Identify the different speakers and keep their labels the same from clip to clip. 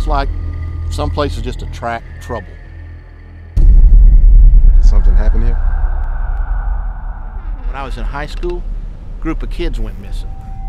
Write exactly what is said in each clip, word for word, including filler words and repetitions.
Speaker 1: Sounds like some places just attract trouble.
Speaker 2: Did something happen here?
Speaker 1: When I was in high school, a group of kids went missing.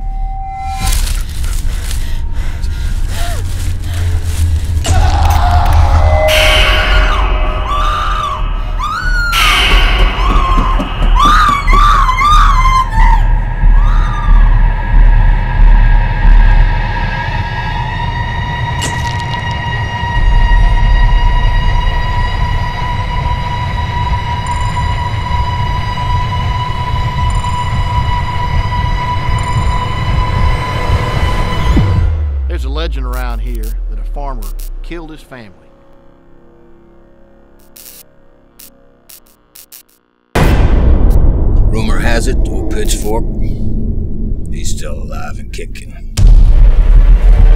Speaker 1: There's a legend around here that a farmer killed his family.
Speaker 3: Rumor has it, to a pitchfork, he's still alive and kicking.